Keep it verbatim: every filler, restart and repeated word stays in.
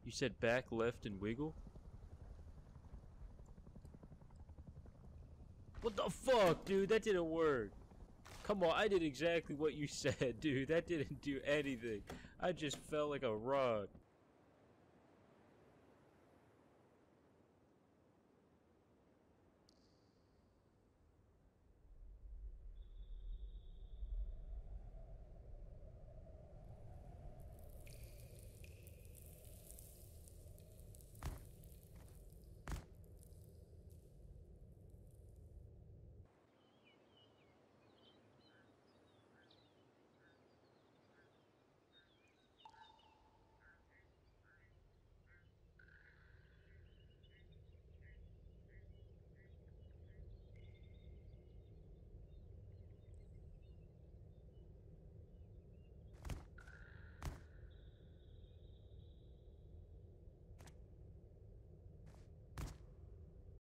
You said back, left, and wiggle? What the fuck, dude? That didn't work. Come on, I did exactly what you said, dude. That didn't do anything. I just felt like a rock.